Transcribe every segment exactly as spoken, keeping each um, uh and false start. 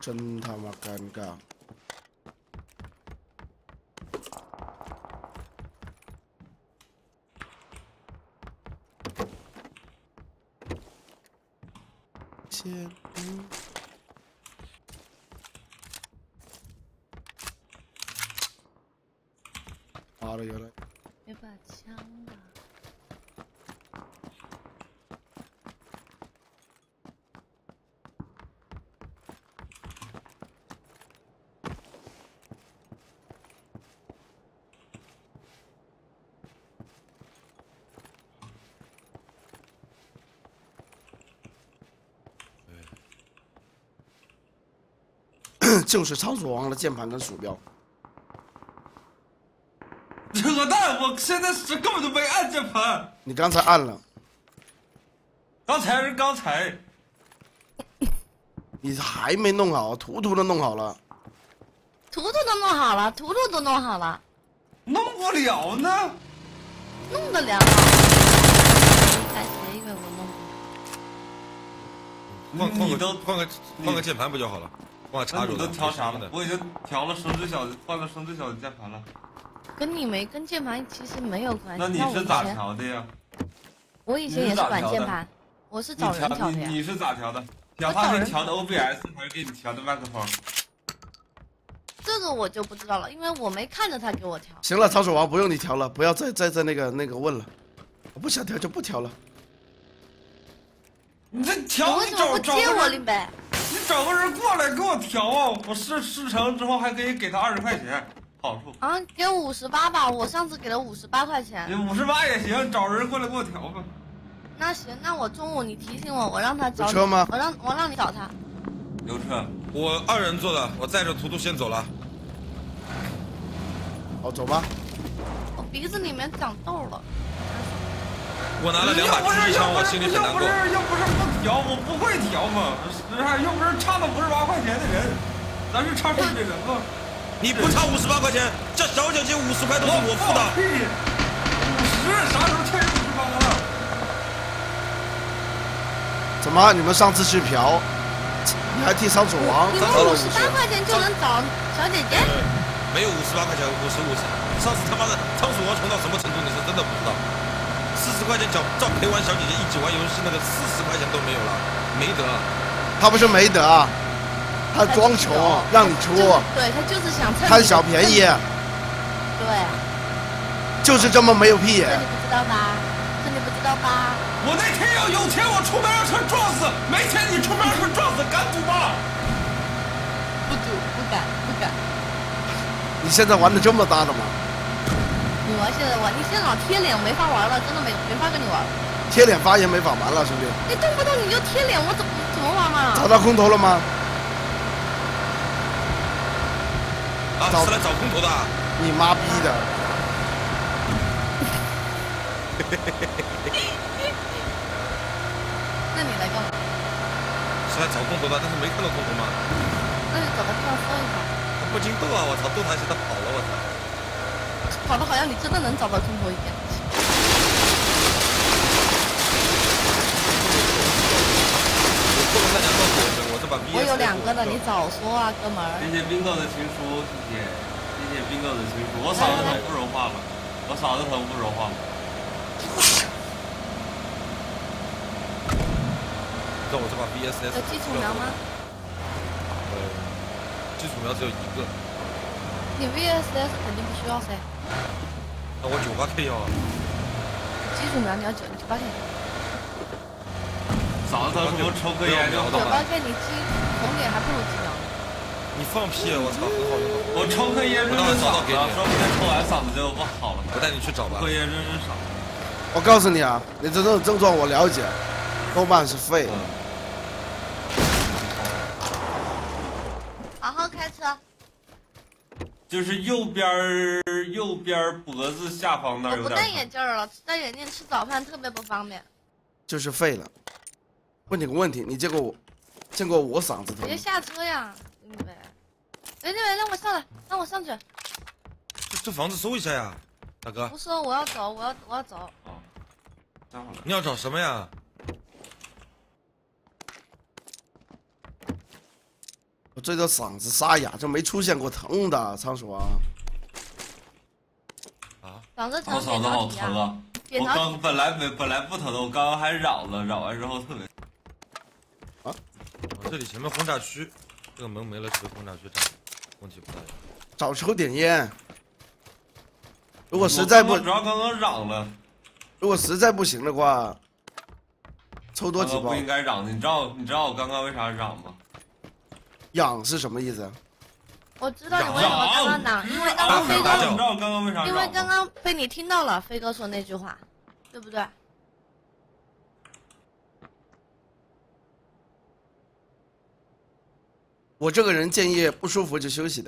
真他妈尴尬。先，嗯。 好了，有了。 有把枪吧。 就是操作王的键盘跟鼠标。 扯淡！我现在是根本就没按键盘。 你刚才按了。 刚才是刚才。 你还没弄好，图图都弄好了。 图图都弄好了，图图都弄好了。 弄不了呢。 弄得了。开谁以为我弄不了？换换个都换个换个键盘不就好了？换个插你都调啥了？ 的？ 我已经调了声最小的，换了声最小的键盘了。 跟你没跟键盘其实没有关系。 那你是咋调的呀？ 我以前也是软键盘，我是找人调的呀。 你是咋调的？调他是调的 O B S 还是给你调的麦克风？ 这个我就不知道了，因为我没看着他给我调。 行了，操守王不用你调了，不要再再再那个那个问了，我不想调就不调了。 你这调你找找接我林北， 你找个人过来给我调啊！我试试成之后还可以给他二十块钱。 好处啊，给我五十八吧，我上次给了五十八块钱。 你五十八也行，找人过来给我调吧。 那行，那我中午你提醒我，我让他找。 有车吗？ 我让我让你找他。 有车， 我二人坐的，我载着图图先走了。 好，走吧。 我鼻子里面长痘了。 我拿了两把狙击枪，我心里很难过。 又不是又不是不调，我不会调嘛，又不是差那五十八块钱的人，咱是差事儿的人嘛。 你不差五十八块钱，这小姐姐五十块都是我付的。 五十，啥时候欠人五十八了？ 怎么？你们上次去嫖，你还替上手王？ 你们五十八块钱就能找小姐姐？ 没有五十八块钱，五十五十。上次他妈的仓鼠王穷到什么程度，你是真的不知道。四十块钱找找陪玩小姐姐一起玩游戏，那个四十块钱都没有了，没得。 他不是没得啊。 他装穷，让你出， 对他就是想贪小便宜， 对， 就是这么没有屁眼。 这你不知道吧？这你不知道吧？ 我那天要有钱，我出门让车撞死；没钱，你出门让车撞死，敢赌吗？ 不赌，不敢，不敢。 你现在玩的这么大的吗？ 我现在玩，你现在老贴脸，没法玩了，真的没没法跟你玩。 贴脸发言没法玩了，兄弟。 你动不动你就贴脸，我怎么怎么玩嘛？ 找到空投了吗？ 啊，是来找空投的、啊， 你妈逼的！ 那你来干嘛？ 是来找空投的，但是没看到空投吗？ 那你找个地方搜一下。 他不禁斗啊！我操，斗他一下他跑了，我操！ 跑的好像你真的能找到空投一样。 我过了三年告诉我，我这把 V S。 我有两个的，你早说啊，哥们儿。 谢谢冰哥的情书，谢谢，谢谢冰哥的情书。我嗓子疼不融化了，我嗓子疼不融化了。 让我这把 V S S。 有基础苗吗？ 呃，基础苗只有一个。 你 V S S 肯定不需要噻。 那我九八 K 要啊。 基础苗你要九九八 K。 嫂子，我抽根烟就好了。 九八 K 你基红点还不如基苗。 你放屁！我操，很好用的。 我抽根烟润润嗓子，说不定抽完嗓子就不好了。 我带你去找吧。 抽烟润润嗓。 我告诉你啊，你这种症状我了解，多半是肺。 嗯、 好好开车。 就是右边右边脖子下方那儿有点。 我不戴眼镜了，戴眼镜吃早饭特别不方便。 就是废了。问你个问题，你见过我见过我嗓子疼？ 别下车呀，林北！林北，让我上来，让我上去。 这这房子搜一下呀，大哥。 不收，我要走，我要我要走。 哦，待会儿。 你要找什么呀？ 我这个嗓子沙哑，就没出现过疼的仓鼠啊。 啊！ 嗓子疼， 我嗓子好疼啊！我刚本来本本来不疼的，我刚刚还嚷了，嚷完之后特别。 啊！ 这里前面轰炸区，这个门没了，这个轰炸区炸，问题不大。 找抽点烟。如果实在不， 主要刚刚嚷了。 如果实在不行的话，抽多几包。 不应该嚷的，你知道你知道我刚刚为啥嚷吗？ 痒是什么意思？ 我知道你为什么刚刚嚷，因为刚刚飞哥， 你知道我刚刚为啥？ 因为刚刚被你听到了飞哥说那句话，对不对？ 我这个人建议不舒服就休息的。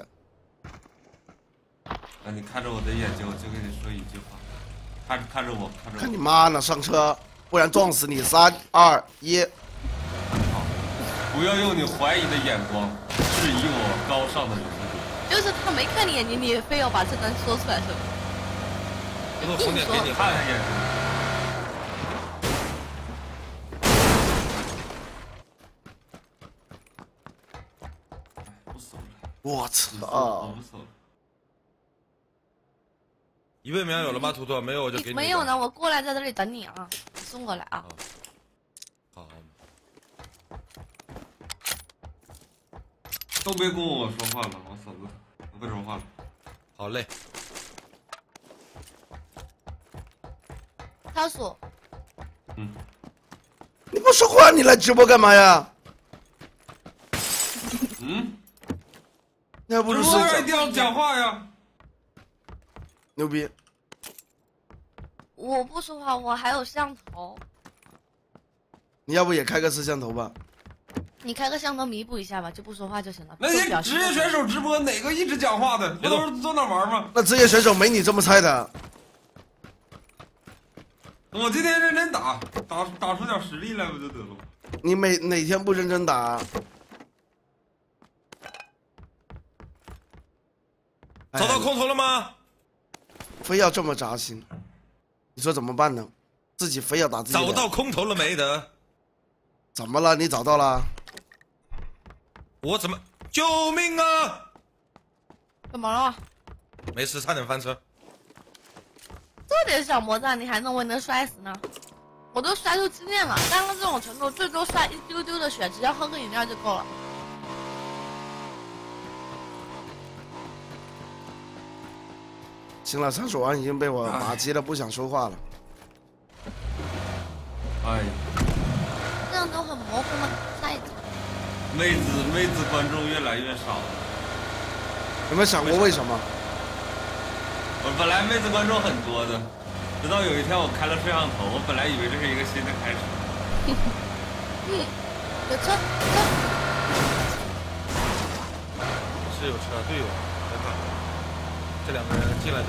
那你看着我的眼睛，我就跟你说一句话，看看着我，看着我。 看你妈呢！上车，不然撞死你！三二一。 不要用你怀疑的眼光质疑我高尚的人格。 就是他没看你眼睛，你也非要把这段说出来，是吧？ 这个红点给你看看眼睛。不搜了。 我操！ 不搜了。 一倍秒有了吗？图图没有我就给你。 没有呢，我过来在这里等你啊，送过来啊。 好。 都别跟我说话了，我嗓子疼，我不说话了。 好嘞。 仓鼠。 嗯。 你不说话，你来直播干嘛呀？ 嗯。 你还不如睡觉。一定要讲话呀。 牛逼！ 我不说话，我还有摄像头。 你要不也开个摄像头吧？ 你开个摄像头弥补一下吧，就不说话就行了。 那些职业选手直播哪个一直讲话的？不都是坐那玩吗？ 那职业选手没你这么菜的。 我今天认真打，打打出点实力来不就得了吗？ 你每哪天不认真打？ 找到空投了吗？ 非要这么扎心，你说怎么办呢？自己非要打自己。 找到空投了没得？ 怎么了？你找到了？ 我怎么？救命啊！ 怎么了？ 没事，差点翻车。 这点小魔障你还认为能摔死呢？我都摔出经验了，干到这种程度，最多摔一丢丢的血，只要喝个饮料就够了。 行了，仓鼠王已经被我打击了，不想说话了。 哎， 这样都很模糊吗？下一集。 妹子妹子观众越来越少了。 有没有想过为什么？ 我本来妹子观众很多的，直到有一天我开了摄像头，我本来以为这是一个新的开始。 嗯，有车，车。 是有车，队友在看。这两个人进来的。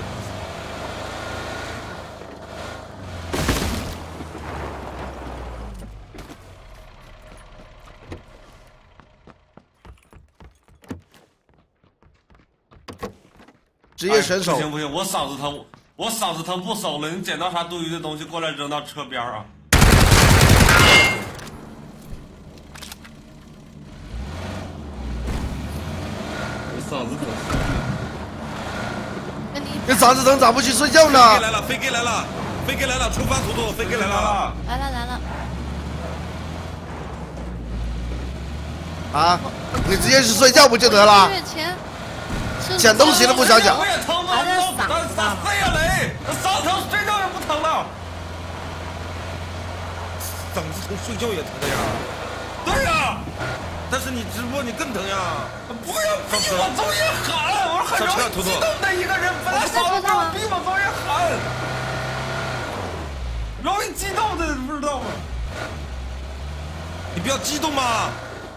职业选手、 哎、不行不行，我嗓子疼，我嗓子疼不搜了。你捡到啥多余的东西过来扔到车边啊！我嗓子疼。 你嗓子疼咋不去睡觉呢？ 飞给来了，飞给来了，飞给来了，出发图图，飞给来了， 来了来了。 啊，你直接去睡觉不就得了？捡东西都不想捡。 我也疼吗？嗓子呀雷，嗓子疼睡觉也不疼了。 嗓子疼睡觉也疼的呀。 对呀。 但是你直播你更疼呀！ 不要逼我早点喊，我是很容易激动的一个人，本来嗓子不要逼我早点喊，容易激动的不知道吗？ 你不要激动嘛！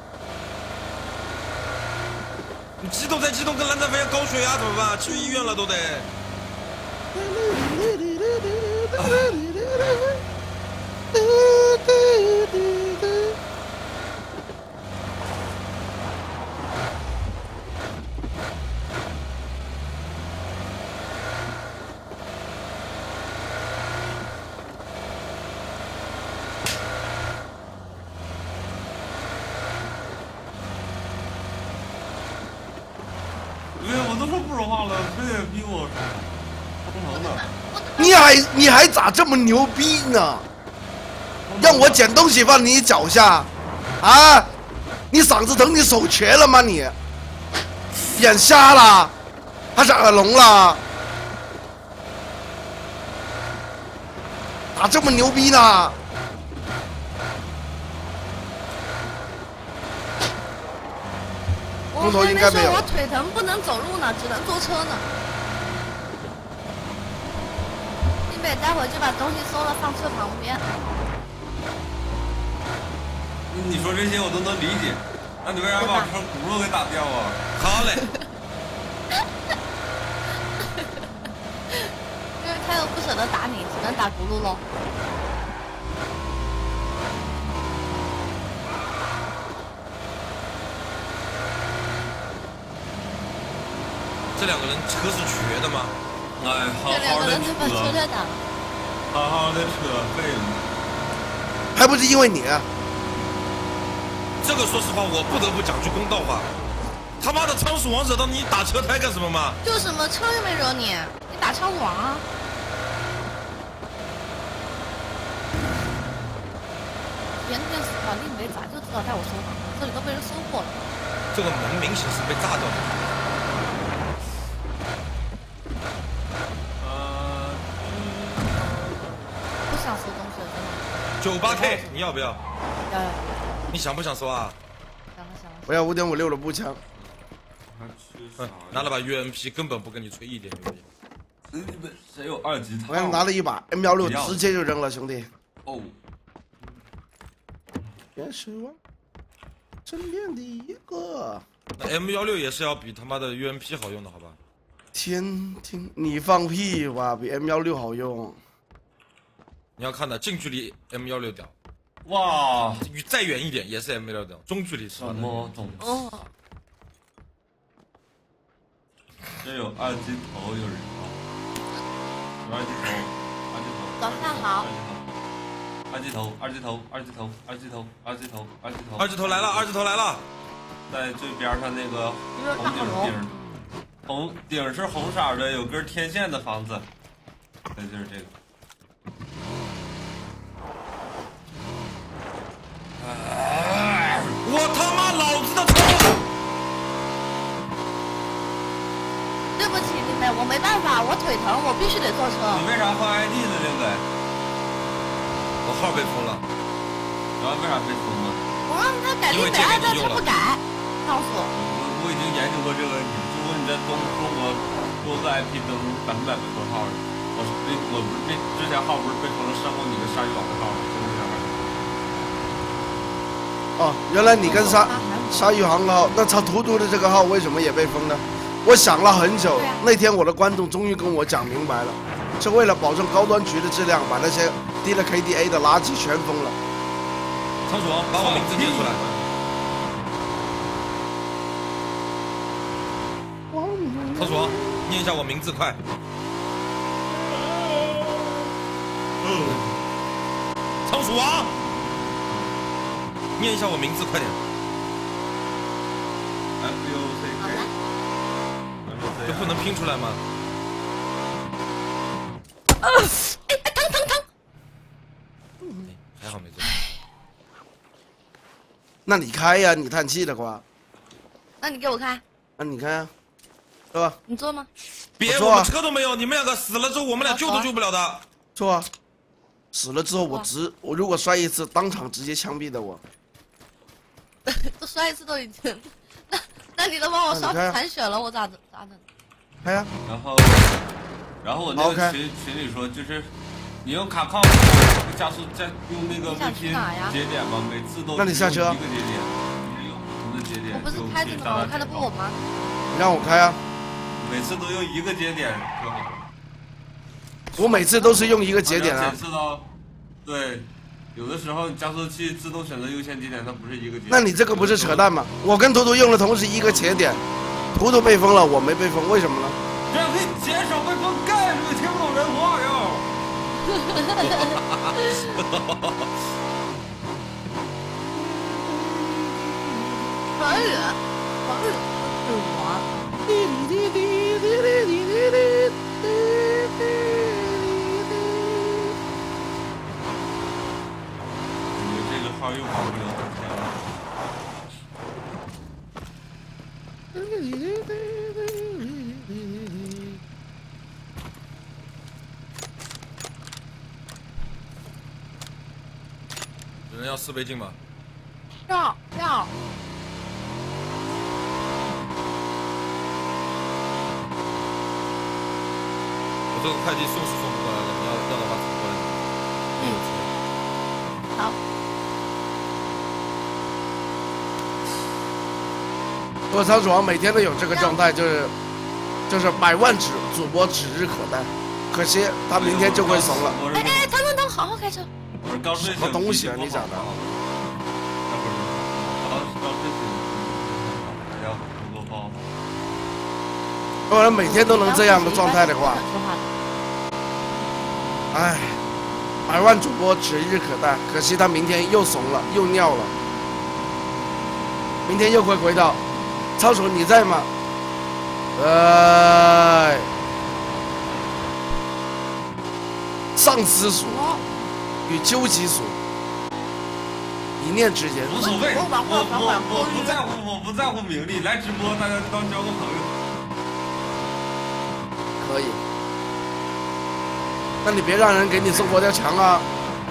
你激动再激动，跟蓝湛飞一样高血压怎么办？去医院了都得。 说不说话了，非得逼我冲头呢。 你还你还咋这么牛逼呢？让我捡东西放你脚下，啊？你嗓子疼，你手瘸了吗你？眼瞎了，还是耳聋了？咋这么牛逼呢？ 我空投应该没有还没说我腿疼不能走路呢，只能坐车呢。林北待会儿就把东西收了放车旁边。 你说这些我都能理解，那你为啥把我车轱辘给打掉啊？ 好嘞。 因为他又不舍得打你，只能打轱辘喽。 这两个人车是瘸的吗？ 哎，好这两好的个人就把车车， 再打了。 好好的车废了。 还不是因为你？ 这个说实话，我不得不讲句公道话。他妈的仓鼠王惹到你打车胎干什么吗？ 就什么车又没惹你，你打仓鼠王啊？原电死了，令北早就知道带我收房，这里都被人收过了。 这个门明显是被炸掉的。 呃， 不想收东西了，真的。 九八 K， 你要不要？ 要要， 你想不想收啊？ 想了想了。 我要五点五六的步枪。 嗯，拿了把 U M P， 根本不跟你吹一点牛逼。 你们谁有二级套？ 我刚拿了一把 M 幺六，直接就扔了，兄弟。 哦。 别失望，身边第一个。 那 M 幺六也是要比他妈的 U M P 好用的，好吧？ 天听你放屁吧，比 M 幺六好用。 你要看的近距离 M 幺六屌， 哇， 再远一点也是 M 幺六屌，中距离是什么东西？ 哦， 这有二级头有人啊？有二级头，二级头。 早上好。 二级头，二级头，二级头，二级头，二级头，二级头， 二级头来了，二级头来了， 在最边上那个红顶顶，红顶是红色的，有根天线的房子，对，就是这个。 我他妈老子的车！ 对不起，林北，我没办法，我腿疼，我必须得坐车。 你为啥换 I D 呢，林北？ 我号被封了， 然后为啥被封了？ 我让他改林北 I D，他不改，告诉我。 我我已经研究过这个问题，如果你在中中国多个 I P 登百分百被封号了，我是被我不是被之前号不是被封了上过你的鲨鱼网的号吗？真的这样。 哦，原来你跟鲨鲨鱼航号，那他图图的这个号为什么也被封呢？我想了很久，那天我的观众终于跟我讲明白了，是为了保证高端局的质量，把那些低了 K D A 的垃圾全封了。 仓鼠王，把我名字念出来。仓鼠王，念一下我名字，快。仓鼠王，念一下我名字，快点。 F U C K。 这不能拼出来吗？ 啊！哎哎，疼疼疼！ 哎，还好没做。 那你开呀、啊，你叹气的话。 那你给我开。 那你开呀、啊，对吧？ 你坐吗？ 别，我,、啊、我们车都没有，你们两个死了之后，我们俩救都救不了的。 坐啊！死了之后我直，我如果摔一次，当场直接枪毙的我。 都摔一次都已经，那那你都帮我刷残血了，我咋整咋整？ 开呀！ 然后，然后我那个群群里说，就是你用卡抗加速，再用那个 V 拼节点嘛，每次都那你下车一个节点，你用不同的节点。 我不是开着呢吗？我开的不稳吗？ 你让我开啊！ 每次都用一个节点就好。 我每次都是用一个节点啊。 显示到，对。有的时候你加速器自动选择优先节点，它不是一个节点。 那你这个不是扯淡吗？我跟图图用的同时一个节点，图图被封了，我没被封，为什么呢？ 这样可以减少被封概率，听不懂人话呀！ 可以，可以，对我。 你这个号又跑不了多天了。 有人要四倍镜吗？ 要要。 我这个快递送是送不过来的，你要要的话送过来。 嗯，好。 我操，主要每天都有这个状态，就是就是百万指主播指日可待。可惜他明天就会怂了。 哎哎，等等等，好好开车。 我是刚睡醒。 什么东西啊？你讲的？ 那会儿刚刚睡醒，还要多包。 要不然每天都能这样的状态的话，哎，百万主播指日可待。可惜他明天又怂了，又尿了，明天又会回到。仓鼠你在吗？哎，上司属与究极属一念之间。 无所谓，我我我不在乎，我不在乎名利，来直播大家就当交个朋友。 可以，那你别让人给你送佛跳墙啊！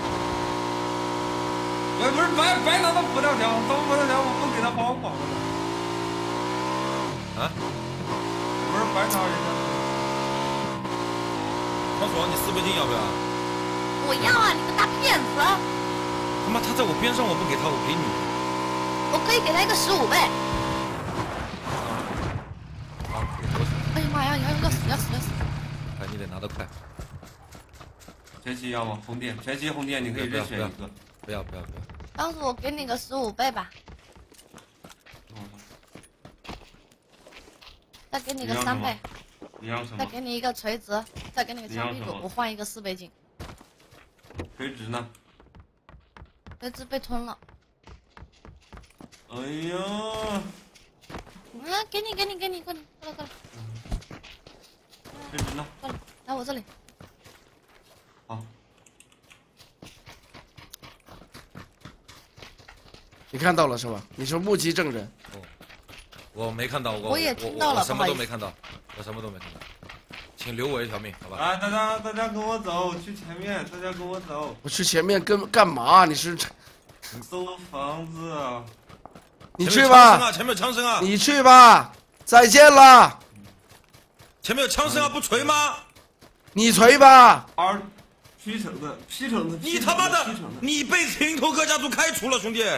我不是白白拿到佛跳墙，送佛跳墙我不给他包广了。 啊？ 不是白拿人家。 他说你四倍镜要不要？ 我要啊！你个大骗子！ 他妈他在我边上，我不给他，我给你。 我可以给他一个十五倍。 好，给多少？ 哎呀妈呀！要要死要死要死！ 哎，你得拿得快。 全息要吗？红电，全息红电，你可以任选一个。 不要不要不要。 当时我给你个十五倍吧。再给你个三倍。 你让什么？ 再给你一个垂直，再给你个枪屁股，我换一个四倍镜。 垂直呢？ 垂直被吞了。 哎呀！ 啊，给你给你给你，过来过来过来。 垂直呢？ 过来，来我这里。 好。 你看到了是吧？你是目击证人。 哦，我没看到，我我也听到了， 我什么都没看到，我什么都没看到，请留我一条命，好吧？ 来，大家大家跟我走，去前面，大家跟我走。 我去前面跟干嘛？你是搜房子啊？ 你去吧， 前面有枪声啊！ 你去吧，再见了。 前面有枪声啊，不锤吗？ 你锤吧。 二，P 成的，P 成的， 你他妈的，你被平头哥家族开除了，兄弟。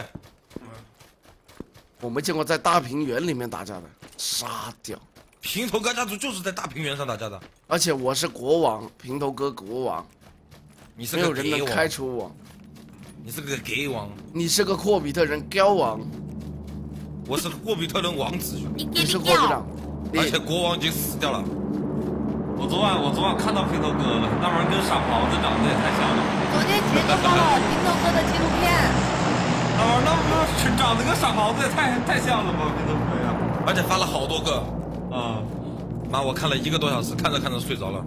我没见过在大平原里面打架的，杀掉。 平头哥家族就是在大平原上打架的， 而且我是国王，平头哥国王， 你是没有个给王， 人能开除我。 你是个给王， 你是个霍比特人骄王， 我是霍比特人王子，兄弟。 你是霍比特， 而且国王已经死掉了。 我昨晚我昨晚看到平头哥了，那玩意儿跟傻狍子长得也太像了。 昨天杰哥发了平头哥的纪录片。 那玩意儿那不长得跟傻狍子也太太像了吧，平头哥呀！ 而且发了好多个， 啊、 嗯，妈，我看了一个多小时，看着看着睡着了。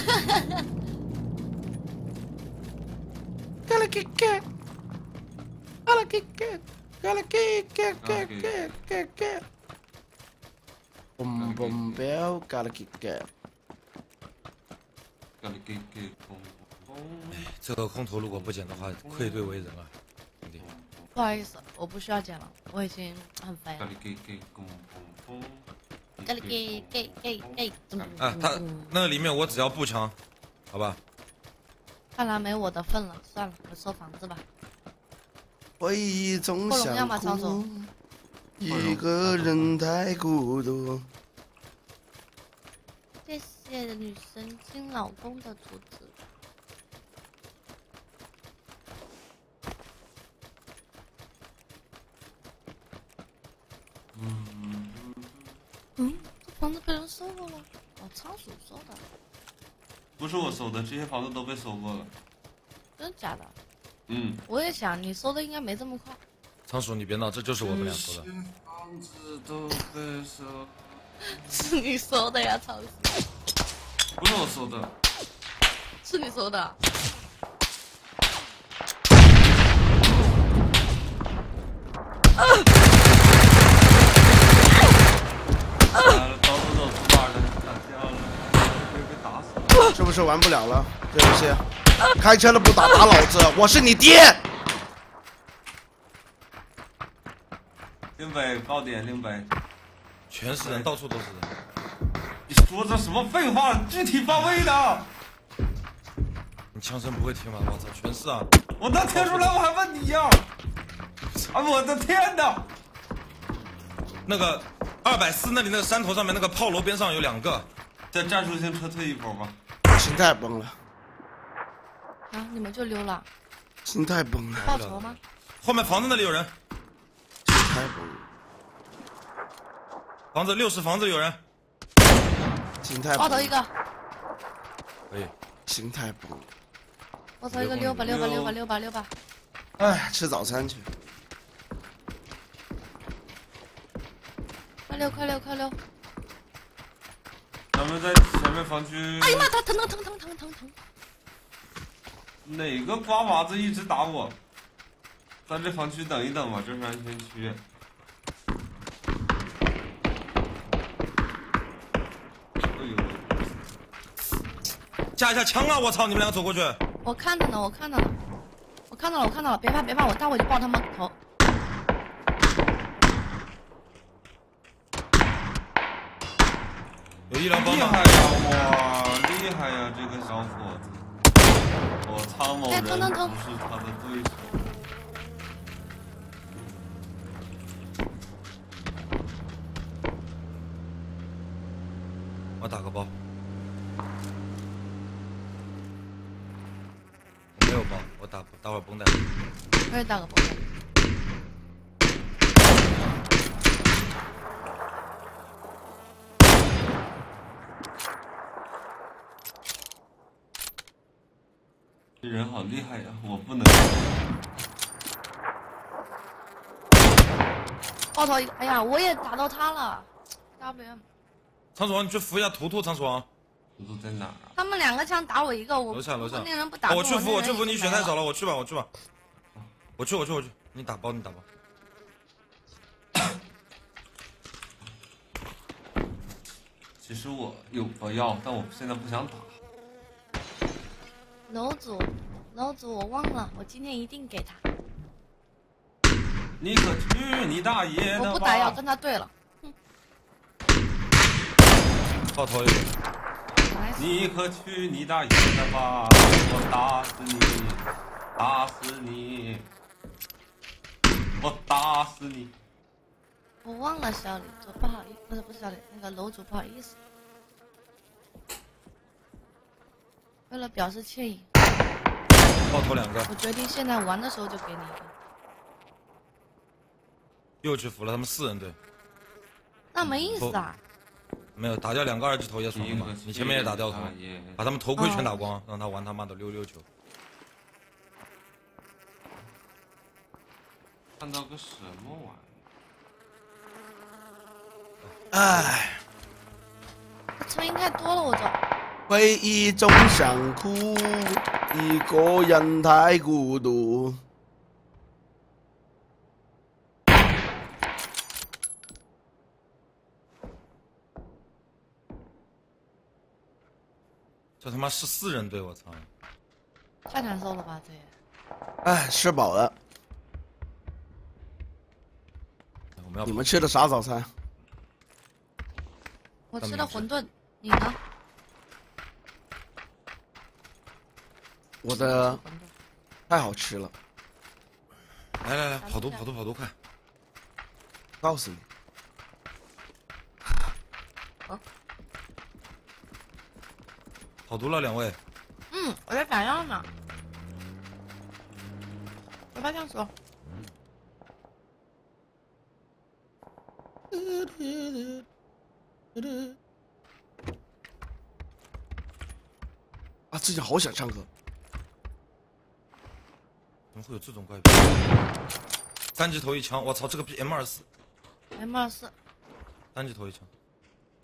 嘎啦给给，嘎啦给给，嘎啦给给给给给给，嘣嘣彪，嘎啦给给。 嘎啦给给嘣嘣。 这个空投如果不捡的话，愧对为人啊，兄弟。 不好意思，我不需要剪了，我已经很肥了。 嘎啦给给嘣嘣嘣。 嘎啦给给给给。 啊，他那里面我只要步枪，好吧？ 看来没我的份了，算了，我收房子吧。 回忆总想哭，一个人太孤独。 谢谢女神经老公的图纸。嗯，这房子被人收过了，哦，仓鼠收的。 不是我收的，这些房子都被收过了。 真假的？ 嗯。 我也想，你收的应该没这么快。 仓鼠，你别闹，这就是我们俩说的。 房子都被收。 是你说的呀，曹西。 不是我说的。 是你说的。 来了，刀子走出把的，打架了，被被打死了。 是不是玩不了了？这游戏，开车都不打打老子，我是你爹！ 林北高点，林北， 全是人，到处都是人。 你说这什么废话？具体方位的。 你枪声不会听吗？我操，全是啊！ 我能听出来，我还问你呀！啊，我的天哪！ 那个二百四那里那个山头上面那个炮楼边上有两个， 在战术性撤退一波吧。 心态崩了， 啊，你们就溜了？ 心态崩了， 报仇吗？ 后面房子那里有人， 心态崩了， 房子六十房子有人， 心态崩了， 爆头一个， 可以。 心态崩了。 爆头一个，溜吧溜吧溜吧溜吧溜吧。 哎，吃早餐去。 快溜快溜快溜！ 咱们在前面防区。 哎呀妈，他疼疼疼疼疼疼疼！ 哪个瓜娃子一直打我？在这防区等一等吧，这是安全区。哎呦！ 架一下枪啊！我操，你们两个走过去。 我看着呢，我看着呢，我看到了，我看到了，别怕别怕，我待会就爆他们头。 有医疗帮吗？ 厉害呀！哇，厉害呀！这个小伙子，我苍某人不是他的对手。 我打个包。我没有包，我打打会儿绷带。 我也打个包。 这人好厉害呀！我不能。 爆头一个，哎呀，我也打到他了 ，W M。 仓鼠王，你去扶一下图图，仓鼠王。 图图在哪儿啊？ 他们两个枪打我一个，我楼下楼下。 那人不打我， 我去扶，我去扶， 你你血太少了，我去吧，我去吧。我去，我去，我去，你打包，你打包。 其实我有个药，但我现在不想打。 楼主，楼主，我忘了，我今天一定给他。 你可去你大爷的吧！ 我不打药，跟他对了。 爆头一个。 你可去你大爷的吧！我打死你，打死你，我打死你！ 我忘了小李主，不好意思，不是不是小李，那个楼主不好意思。为了表示歉意， 爆头两个。 我决定现在玩的时候就给你一个。 又去扶了，他们四人队。 那没意思啊。 没有打掉两个二级头也爽了嘛？你前面也打掉头，把他们头盔全打光， 哦、 让他玩他妈的溜溜球。 看到个什么玩意儿？唉， 声音太多了，我走。 回忆中想哭，一个人太孤独。 这他妈是四人队，我操！ 太难受了吧，这也。 哎，吃饱了。 我们要你们吃的啥早餐？ 我吃的馄饨，你呢？ 我的太好吃了。 来来来，跑图跑图跑图，快！ 告诉你。 好。 跑图了两位。 嗯，我在打药呢。我发枪手。 啊，最近好想唱歌。 怎么会有这种怪癖？单击头一枪，我操，这个逼 M 二四。 M 二四。 单击头一枪。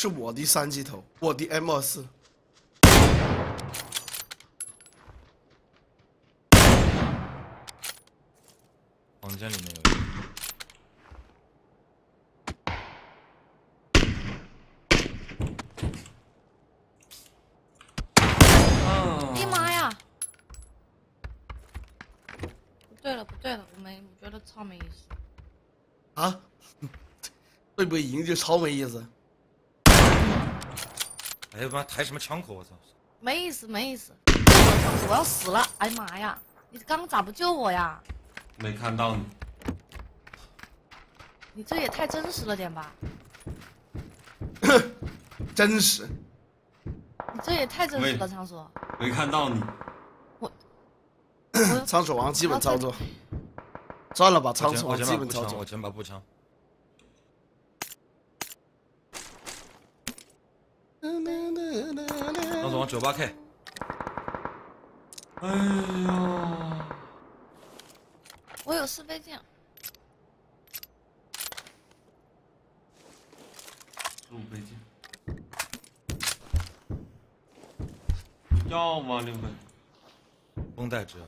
是我的三级头，我的 M 二四。 房间里面有一个。 哎呀妈呀！不对了，不对了，我没，我觉得超没意思。 啊？对不赢就超没意思。 哎呀妈，抬什么枪口？我操！ 没意思，没意思。我我要死了！哎呀妈呀！你刚刚咋不救我呀？ 没看到你。 你这也太真实了点吧？ 真实。 你这也太真实了，仓鼠。 没看到你。 我。 仓鼠王基本操作。算了吧，仓鼠王基本操作。 我捡把步枪。仓鼠王九八 K。 哎呀！ 我有四倍镜。 十五倍镜。要吗？六倍。 绷带只有。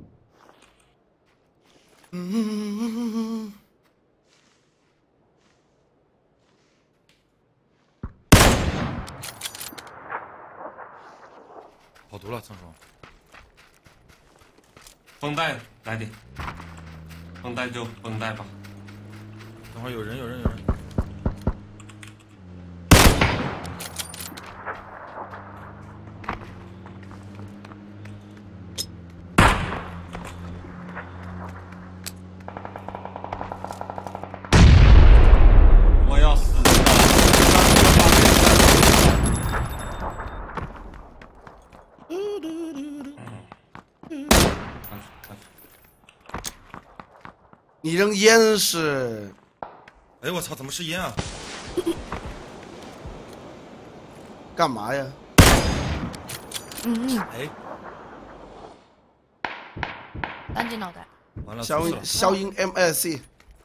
嗯。 跑毒了，仓鼠。 绷带来点。绷带就绷带吧。 等会儿有人，有人，有人。 我要死了！ 你扔烟是？ 哎我操，怎么是烟啊？ 干嘛呀？ 嗯。 哎。 单击脑袋。 完了。 消音消音 M S C。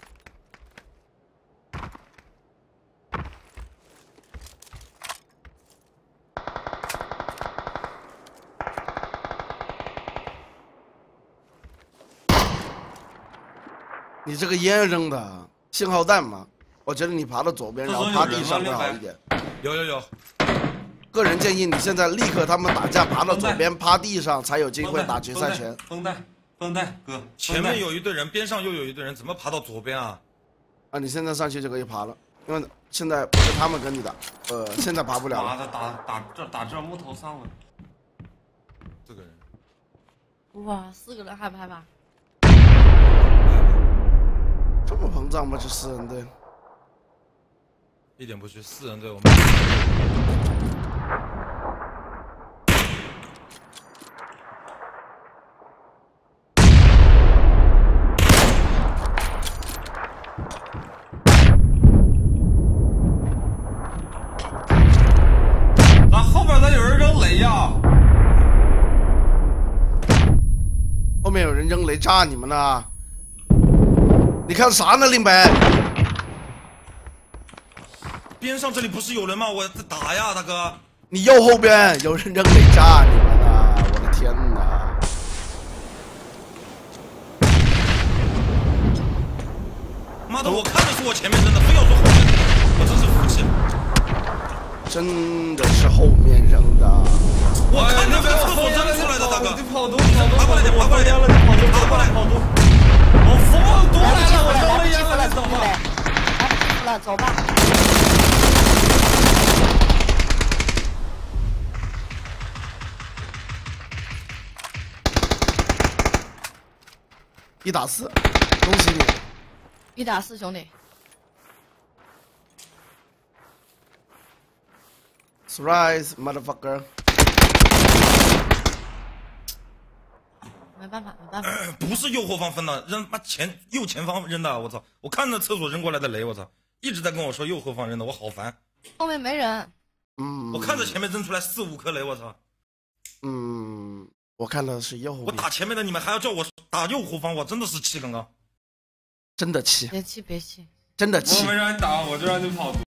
你这个烟扔的信号弹嘛？我觉得你爬到左边，然后趴地上会好一点。 有有有。 个人建议你现在立刻他们打架爬到左边趴地上，才有机会打决赛圈。 绷带，绷带，哥， 前面有一队人，边上又有一队人，怎么爬到左边啊？ 啊，你现在上去就可以爬了，因为现在不是他们跟你打，呃，现在爬不了了。 妈的，打打这打这木头上了。 四个人。 哇，四个人害不害怕？ 这么膨胀吗？这四人队？ 一点不虚，四人队我们。 咱后边咋有人扔雷呀？ 后面有人扔雷炸你们呢？你看啥呢，林北？ 边上这里不是有人吗？我在打呀，大哥。 你右后边有人扔雷炸你们呢！我的天哪！ 妈的，我看的是我前面扔的，非要说后面，我真是服气。 真的是后面扔的。 我看的这个厕所扔出来的，大哥。 你跑毒，跑毒， 爬过来点，爬过来点， 了，你跑毒， 爬过来， 跑毒。我疯了，毒来了，我扔了烟了，你走吧。 来不及了，走吧。 一打四，恭喜你！ 一打四，兄弟。 Surprise, motherfucker！ 没办法，没办法。 不是右后方分的，扔妈前右前方扔的，我操！我看着厕所扔过来的雷，我操！一直在跟我说右后方扔的，我好烦。 后面没人。 嗯。 我看着前面扔出来四五颗雷，我操！ 嗯，我看的是右后面。 我打前面的，你们还要叫我打右后方，我真的是气刚刚。 真的气。 别气，别气。 真的气。 我没让你打，我就让你跑毒。